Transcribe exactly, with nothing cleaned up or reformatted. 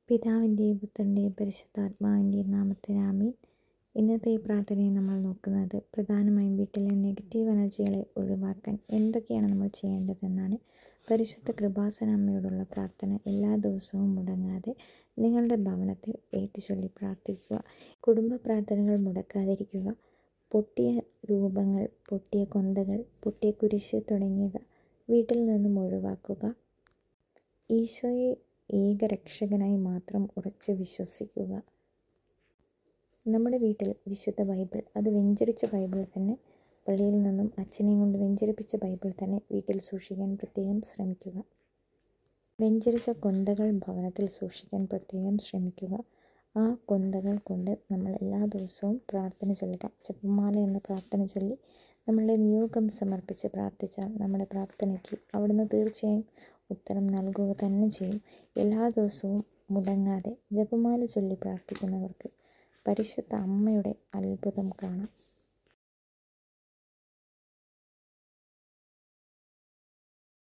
പിതാവിൻ്റെയും പുത്രൻ്റെയും പരിശുദ്ധാത്മാവിൻ്റെയും നാമത്തിൽ ആമീൻ. ഇന്നത്തെ ഈ പ്രാർത്ഥനയിൽ നമ്മൾ നോക്കുന്നത് പ്രധാനമായും വീട്ടിലെ നെഗറ്റീവ് എനർജികളെ ഒഴിവാക്കാൻ എന്തൊക്കെയാണ് നമ്മൾ ചെയ്യേണ്ടതെന്നാണ്. പരിശുദ്ധ കൃപാസന അമ്മയോടുള്ള പ്രാർത്ഥന എല്ലാ ദിവസവും മുടങ്ങാതെ നിങ്ങളുടെ ഭവനത്തിൽ ഏറ്റുചൊല്ലി പ്രാർത്ഥിക്കുക. കുടുംബ പ്രാർത്ഥനകൾ മുടക്കാതിരിക്കുക. പൊട്ടിയ രൂപങ്ങൾ, പൊട്ടിയ കൊന്തകൾ, പൊട്ടിയ കുരിശ് തുടങ്ങിയവ വീട്ടിൽ നിന്നും ഒഴിവാക്കുക. ഈശോയെ ഏകരക്ഷകനായി മാത്രം ഉറച്ച് വിശ്വസിക്കുക. നമ്മുടെ വീട്ടിൽ വിശുദ്ധ ബൈബിൾ, അത് വെഞ്ചരിച്ച ബൈബിൾ തന്നെ, പള്ളിയിൽ നിന്നും അച്ഛനെയും കൊണ്ട് വെഞ്ചരിപ്പിച്ച ബൈബിൾ തന്നെ വീട്ടിൽ സൂക്ഷിക്കാൻ പ്രത്യേകം ശ്രമിക്കുക. വെഞ്ചരിച്ച കൊന്തകൾ ഭവനത്തിൽ സൂക്ഷിക്കാൻ പ്രത്യേകം ശ്രമിക്കുക. ആ കൊന്തകൾ കൊണ്ട് നമ്മൾ എല്ലാ ദിവസവും പ്രാർത്ഥന ചൊല്ലുക. ജപമാല എന്ന പ്രാർത്ഥന ചൊല്ലി നമ്മളുടെ നിയോഗം സമർപ്പിച്ച് പ്രാർത്ഥിച്ചാൽ നമ്മുടെ പ്രാർത്ഥനയ്ക്ക് അവിടുന്ന് തീർച്ചയായും ഉത്തരം നൽകുക തന്നെ ചെയ്യും. എല്ലാ ദിവസവും മുടങ്ങാതെ ജപമാല ചൊല്ലി പ്രാർത്ഥിക്കുന്നവർക്ക് പരിശുദ്ധ അമ്മയുടെ അത്ഭുതം കാണാം.